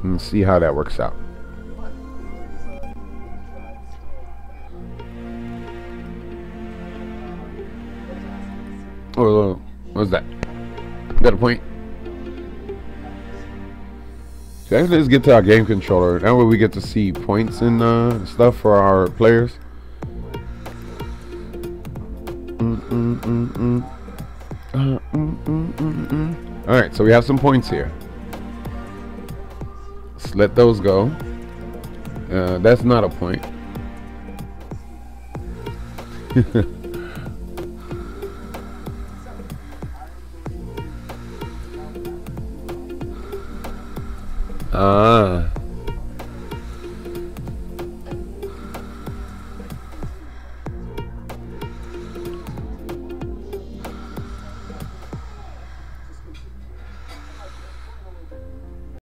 and see how that works out. Oh, what's that? Got a point? So actually, let's get to our game controller. That way we get to see points and stuff for our players. Alright, so we have some points here. Let's let those go. That's not a point.